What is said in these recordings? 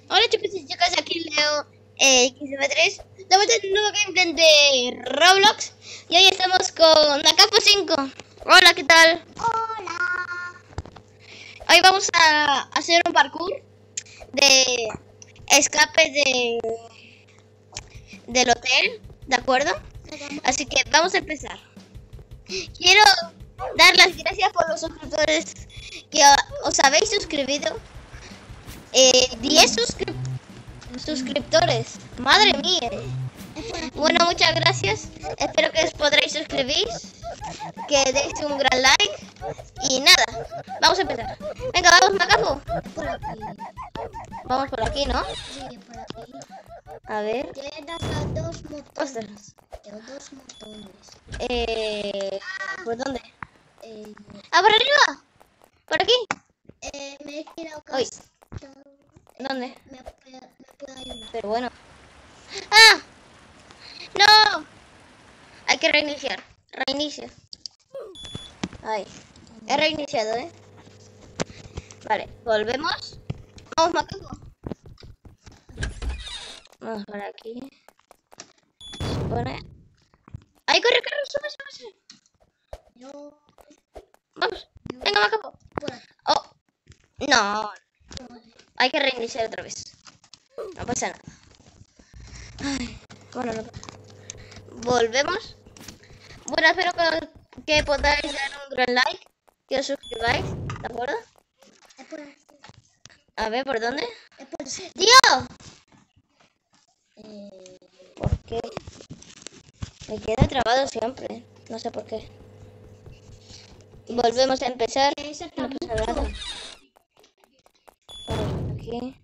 Hola chicos y chicas, aquí Leo XM3. Estamos en un nuevo gameplay de Roblox y hoy estamos con Nakapo 5. Hola, ¿qué tal? Hola. Hoy vamos a hacer un parkour de escape del hotel, ¿de acuerdo? Así que vamos a empezar. Quiero dar las gracias por los suscriptores que os habéis suscribido. 10 suscriptores. Madre mía. Bueno, muchas gracias. Espero que os podréis suscribir, que deis un gran like. Y nada, vamos a empezar. Venga, vamos, Macapo. Por aquí. Vamos por aquí, ¿no? Sí, por aquí. A ver. Tienes a dos motones. Ostras. Tengo dos motones. ¿Por dónde? Eh, Ah, por arriba. Por aquí. me he girado Uy. casi. ¿Dónde? Me puede ayudar. Pero bueno. ¡Ah! ¡No! Hay que reiniciar. Reinicia. Ahí. He reiniciado, ¿eh? Vale, volvemos. Vamos, Macaco. Vamos por aquí. Se supone. ¡Ahí, corre, corre! ¡Sube, sube, sube! Yo. Vamos. Venga, Macaco. Por aquí. Oh, no. Por aquí. Hay que reiniciar otra vez. No pasa nada. Ay, bueno, no pasa. Volvemos. Bueno, espero que podáis dar un gran like. Que os suscribáis. ¿De acuerdo? Es por aquí. A ver, ¿por dónde? Es por aquí. ¡Tío! Eh, ¿Por qué? Me queda trabado siempre. No sé por qué. Volvemos a empezar. ese No está pasa nada. mucho. Vamos por aquí.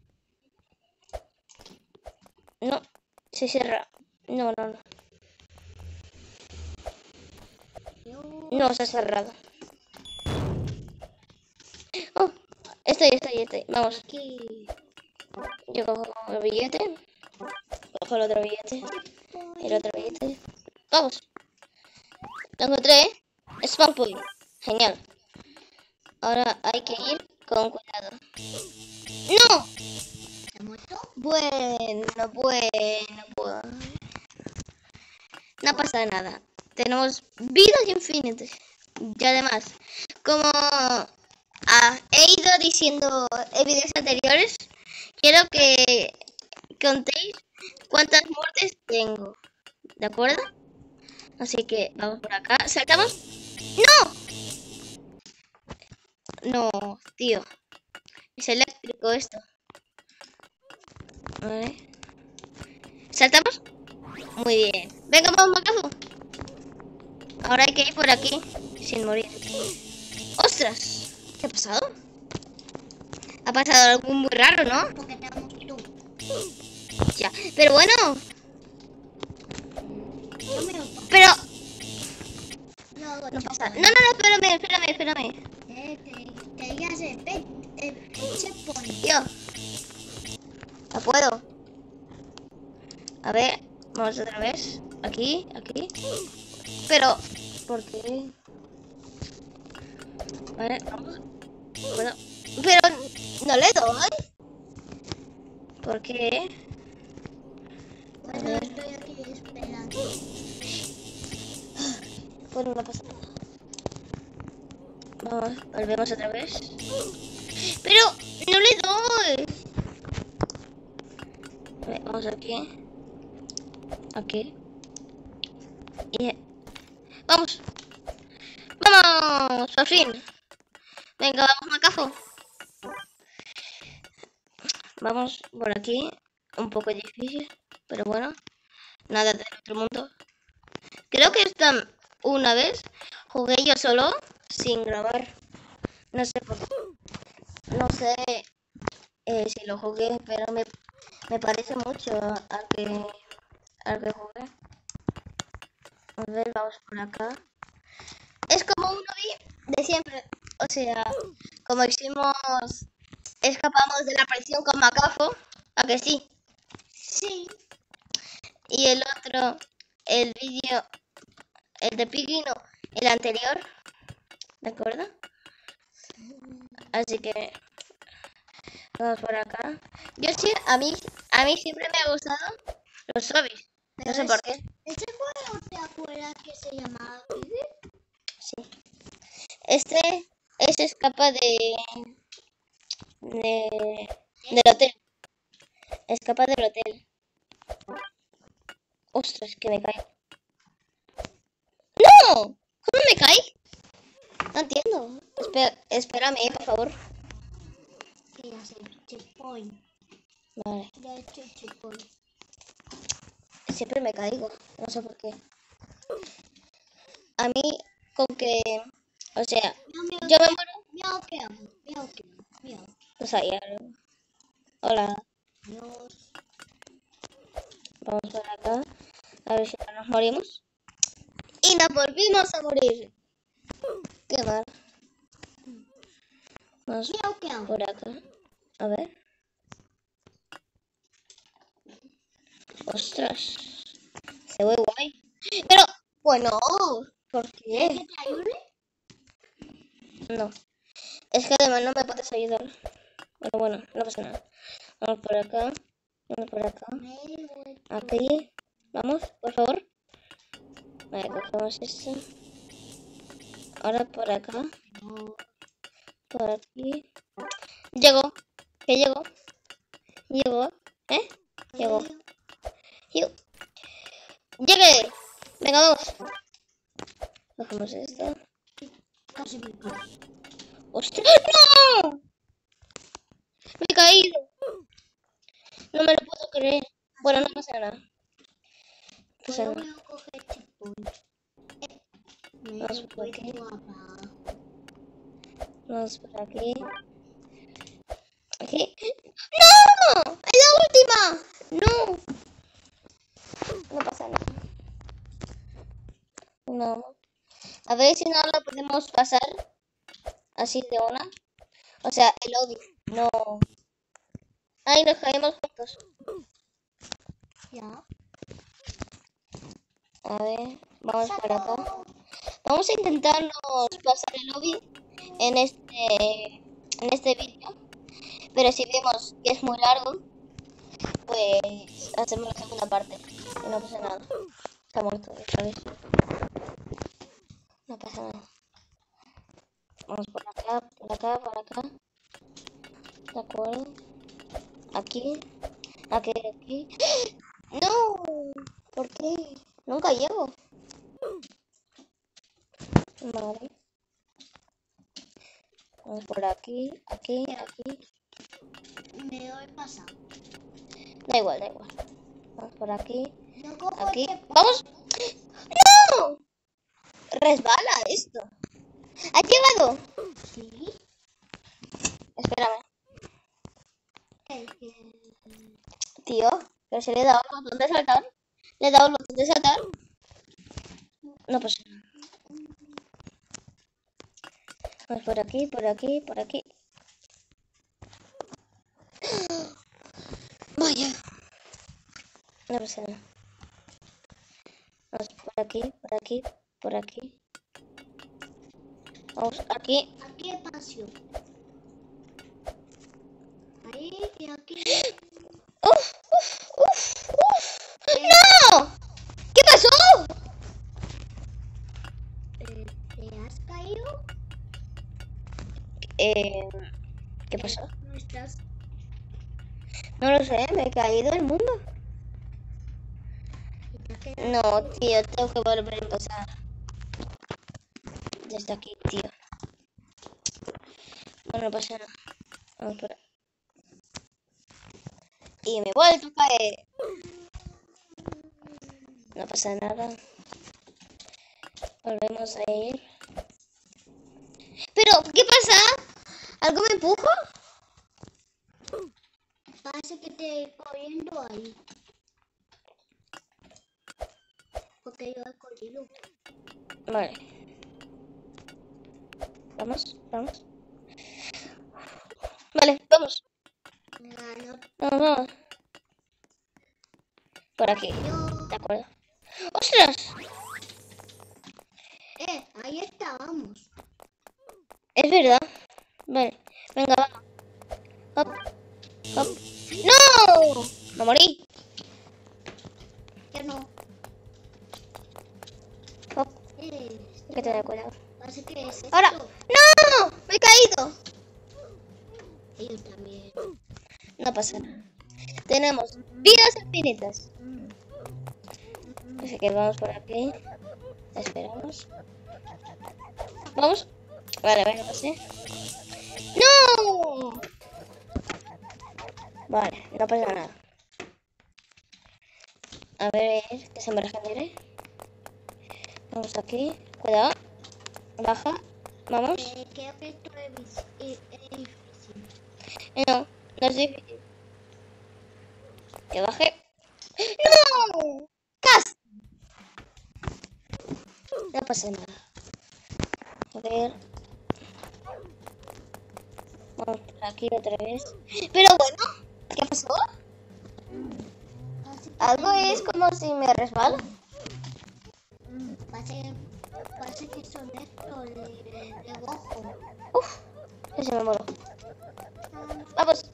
No, se cierra. No, no, no. Yo. No, se ha cerrado. Oh, estoy. Vamos. Aquí. Yo cojo el billete. Cojo el otro billete. El otro billete. Vamos. Lo encontré, ¿eh? Spawn point. Genial. Ahora hay que ir con cuidado. ¡No! ¿Se ha muerto? Bueno. No pasa nada. Tenemos vidas infinitas. Y además, como he ido diciendo en vídeos anteriores, quiero que contéis cuántas muertes tengo. ¿De acuerdo? Así que vamos por acá. ¿Saltamos? ¡No! No, tío. Es eléctrico esto. Vale. ¿Saltamos? Muy bien. Venga, vamos, Macafu. Ahora hay que ir por aquí sin morir. ¡Ostras! ¿Qué ha pasado? Ha pasado algo muy raro, ¿no? Porque te amo tú. Ya. Pero bueno. Yo me lo paso. Pero... No, No pasa. No, espérame. Te digas el checkpoint. Tío. No puedo. A ver. Vamos otra vez. Aquí. Pero... ¿Por qué? Vale, vamos. Bueno, pero no le doy. ¿Por qué? Bueno, estoy aquí esperando. Bueno, no pasa nada. Vamos, volvemos otra vez. Pero no le doy. A ver, vamos aquí. Aquí. Y... ¡Vamos! ¡Vamos! ¡Por fin! Venga, vamos, Macajo. Vamos por aquí. Un poco difícil, pero bueno. Nada del otro mundo. Creo que esta una vez jugué yo solo sin grabar. No sé por qué. No sé si lo jugué, pero me parece mucho al que jugué. A ver, vamos por acá. Es como un hobby de siempre. O sea, como escapamos de la prisión con Macafo. ¿A que sí? Sí. Y el otro, el vídeo, el de Piggy, no, el anterior. ¿De acuerdo? Así que Vamos por acá. A mí siempre me ha gustado los zombies. No sé por qué. ¿Ese juego te acuerdas que se llamaba Pibe? Sí. Este escapa del hotel. Escapa del hotel. Ostras, que me caigo. ¡No! ¿Cómo me caí? No entiendo. Espérame, por favor. Que ya sé, checkpoint. Vale. De hecho, checkpoint. Siempre me caigo. No sé por qué. A mí, con que... O sea, yo me muero. Miau, que amo. Miau, que amo. Miau. No sabía. Hola. Dios. Vamos por acá. A ver si no nos morimos. Y nos volvimos a morir. Qué mal. Vamos Miau, que amo. por acá. A ver. Ostras. Se ve guay. Pero, bueno, ¿por qué? ¿Que te ayude? No. Es que además no me puedes ayudar. Pero bueno, no pasa nada. Vamos por acá. Vamos por acá. Me he vuelto. Aquí. Vamos, por favor. Vale, cogemos esto. Ahora por acá. No. Por aquí. Llego. Que llego. Llego. ¿Eh? Llego. ¡Llegué! Venga, vamos. Cogemos esto. Casi me cago. ¡Ostras! ¡No! Me he caído. No me lo puedo creer. Bueno, no pasa nada. No pasa Yo nada. voy a coger checkpoint. Me Vamos he por aquí. vuelto abajo. Vamos por aquí. Aquí. ¡No! ¡Es la última! ¡No! No pasa nada. No. A ver si no lo podemos pasar así de una. O sea, el lobby. No. Ay, nos caemos juntos. Ya. A ver, vamos por acá. Vamos a intentarnos pasar el lobby en este vídeo. Pero si vemos que es muy largo, pues hacemos la segunda parte. Y no pasa nada. Está muerto, ¿sabes? No pasa nada. Vamos por acá, por acá, por acá. De acuerdo. Aquí. Aquí. ¡No! ¿Por qué? Nunca llego. Vale. Vamos por aquí, aquí. Me doy pasado. Da igual. Vamos por aquí. Yo cojo Aquí. checkpoint. ¡Vamos! ¡No! Resbala esto. ¿Has llegado? Sí. Espérame. Que- Tío, pero se le he dado el botón de saltar. Le he dado el botón de saltar. No pasa nada. Vamos por aquí, por aquí, por aquí. Vaya. No pasa nada. Vamos por aquí, por aquí, por aquí. Vamos aquí. Aquí espacio. Ahí y aquí. ¡Uf! ¡No! ¿Qué pasó? ¿Te has caído? ¿Qué pasó? No estás. No lo sé, me he caído el mundo. Y te has quedado. No, tío, tengo que volver a empezar. Desde aquí, tío. Bueno, no pasa nada. Vamos por ahí. Y me he vuelto a caer. No pasa nada. Volvemos a ir. ¿Pero qué pasa? ¿Algo me empuja? Parece que te he corriendo ahí. Porque yo he corrido. Vale. Vamos. Vale, vamos. Ganó Vamos. Por aquí. yo. ¿De acuerdo? ¡Ostras! Ahí estábamos. Es verdad. Vale. Venga, va. Hop. Hop. ¡No! ¡Me morí! Yo no. Hop. Hay que tener cuidado. Parece que es esto. ¡Ahora! ¡No! ¡Me he caído! Y yo también. No pasa nada. Tenemos vidas infinitas. Así que vamos por aquí. Esperamos. Vamos. Vale, venga, pasé. ¡No! Vale, no pasa nada. A ver, que se me regenere. Vamos aquí. Cuidado. Baja. Vamos. Creo que esto es difícil. No, no es difícil. Que baje. ¡No! ¡Casi! No pasa nada. A ver. Vamos por aquí otra vez. Pero bueno, ¿qué pasó? Algo es como si me resbalo. Parece que son estos de ojo. Uf, que se me muero. Vamos.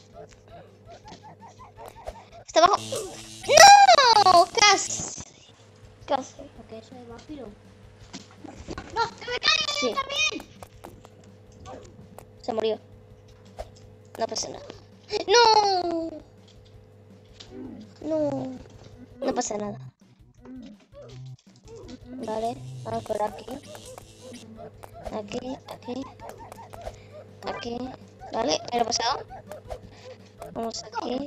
Está abajo. ¡No! Casi. Casi. Porque eso es vampiro. ¡No! ¡Que me caigo Sí. yo también! Se murió. No pasa nada. ¡No! No. No pasa nada. Vale, vamos por aquí. Aquí, aquí. Aquí. Vale, me lo he pasado. Vamos aquí.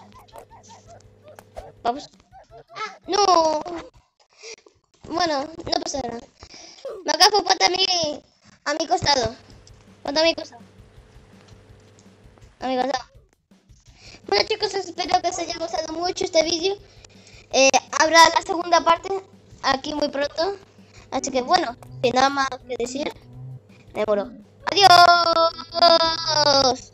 Vamos. ¡Ah! ¡No! Bueno, no pasa nada. Macaco, ponte a mi costado. Ponte a mi costado. A mi costado. Bueno, chicos, espero que os haya gustado mucho este vídeo. Habrá la segunda parte aquí muy pronto. Así que bueno, sin nada más que decir, me muero. ¡Adiós!